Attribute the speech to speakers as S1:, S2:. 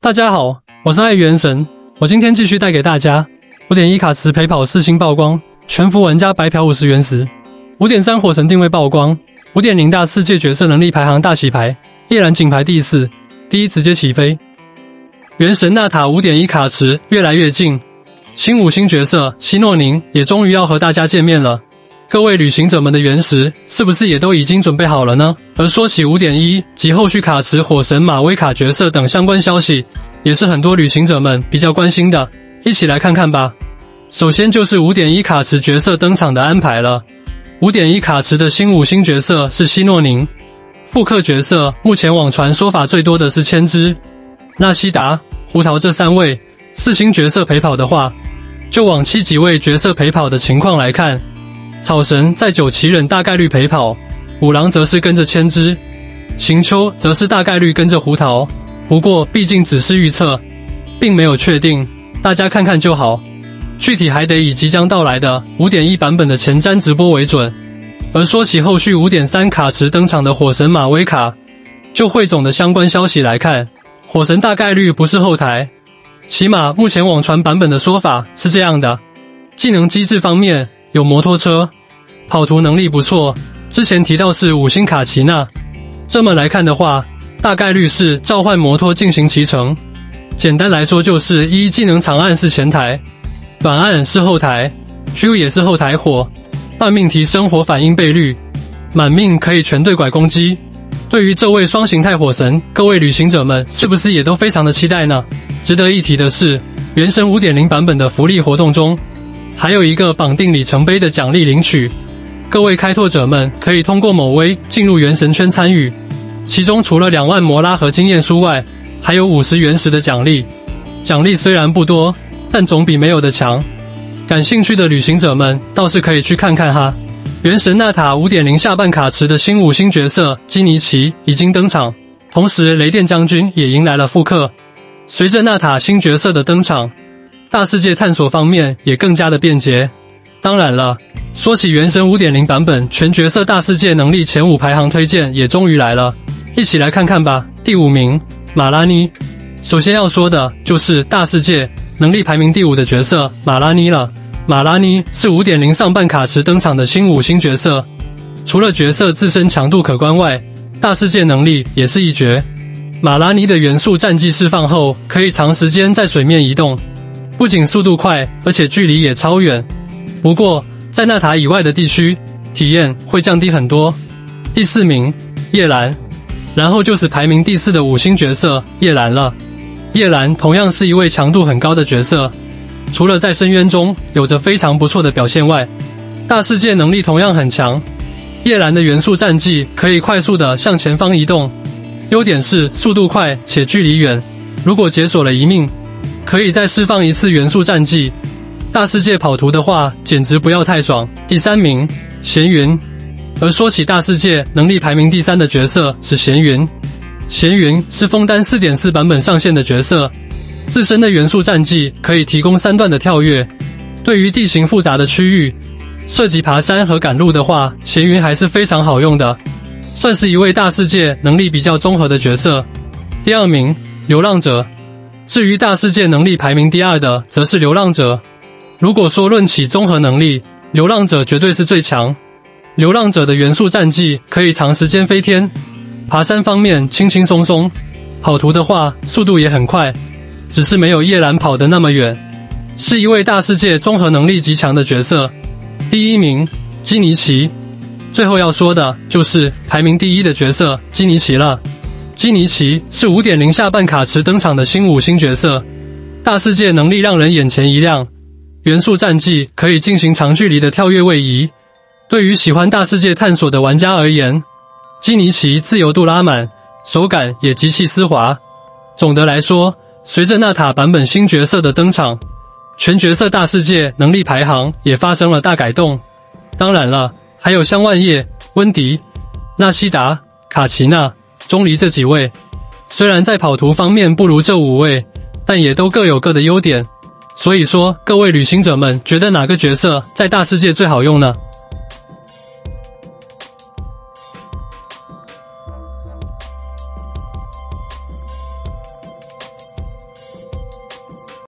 S1: 大家好，我是爱元神，我今天继续带给大家 5.1 卡池陪跑4星曝光，全服玩家白嫖50原石。5.3 火神定位曝光， 5.0 大世界角色能力排行大洗牌，叶兰仅排第4，第1直接起飞。原神纳塔 5.1 卡池越来越近，新5星角色希诺宁也终于要和大家见面了。各位旅行者们的原石是不是也都已经准备好了呢？而说起 5.1 及后续卡池火神马威卡角色等相关消息，也是很多旅行者们比较关心的，一起来看看吧。首先就是 5.1 卡池角色登场的安排了。5.1 卡池的新5星角色是希诺宁，复刻角色目前网传说法最多的是千之、纳西达、胡桃这3位。4星角色陪跑的话，就往期几位角色陪跑的情况来看，草神在9奇忍大概率陪跑，五郎则是跟着千之，行秋则是大概率跟着胡桃。不过毕竟只是预测，并没有确定，大家看看就好。具体还得以即将到来的 5.1 版本的前瞻直播为准。而说起后续 5.3 卡池登场的火神马威卡，就汇总的相关消息来看，火神大概率不是后台，起码目前网传版本的说法是这样的。技能机制方面有摩托车，跑图能力不错，之前提到是5星卡奇娜，这么来看的话，大概率是召唤摩托进行骑乘。简单来说就是一技能长按是前台，短按是后台， Q 也是后台火，半命提升火反应倍率，满命可以全对拐攻击。对于这位双形态火神，各位旅行者们是不是也都非常的期待呢？值得一提的是，原神 5.0 版本的福利活动中，还有一个绑定里程碑的奖励领取，各位开拓者们可以通过某威进入原神圈参与，其中除了2万摩拉和经验书外，还有50原石的奖励。奖励虽然不多，但总比没有的强。感兴趣的旅行者们倒是可以去看看哈。原神纳塔 5.0 下半卡池的新5星角色基尼奇已经登场，同时雷电将军也迎来了复刻。随着纳塔新角色的登场，大世界探索方面也更加的便捷。当然了，说起原神 5.0 版本全角色大世界能力前5排行推荐也终于来了，一起来看看吧。第5名马拉妮。首先要说的就是大世界能力排名第5的角色马拉妮了。马拉妮是 5.0 上半卡池登场的新5星角色，除了角色自身强度可观外，大世界能力也是一绝。马拉妮的元素战技释放后，可以长时间在水面移动，不仅速度快，而且距离也超远。不过在纳塔以外的地区，体验会降低很多。第4名叶兰，然后就是排名第4的5星角色叶兰了。叶兰同样是一位强度很高的角色，除了在深渊中有着非常不错的表现外，大世界能力同样很强。叶兰的元素战技可以快速的向前方移动，优点是速度快且距离远，如果解锁了1命，可以再释放1次元素战技。大世界跑图的话简直不要太爽。第3名闲云。而说起大世界能力排名第3的角色是闲云。闲云是枫丹 4.4 版本上线的角色，自身的元素战技可以提供3段的跳跃，对于地形复杂的区域，涉及爬山和赶路的话，闲云还是非常好用的，算是一位大世界能力比较综合的角色。第2名流浪者。至于大世界能力排名第2的则是流浪者。如果说论起综合能力，流浪者绝对是最强。流浪者的元素战技可以长时间飞天，爬山方面轻轻松松，跑图的话速度也很快，只是没有叶兰跑得那么远，是一位大世界综合能力极强的角色。第1名基尼奇。最后要说的就是排名第1的角色基尼奇了。基尼奇是 5.0 下半卡池登场的新5星角色，大世界能力让人眼前一亮，元素战技可以进行长距离的跳跃位移。对于喜欢大世界探索的玩家而言，基尼奇自由度拉满，手感也极其丝滑。总的来说，随着纳塔版本新角色的登场，全角色大世界能力排行也发生了大改动。当然了，还有香万叶、温迪、纳西达、卡奇娜、钟离这几位，虽然在跑图方面不如这5位，但也都各有各的优点。所以说，各位旅行者们觉得哪个角色在大世界最好用呢？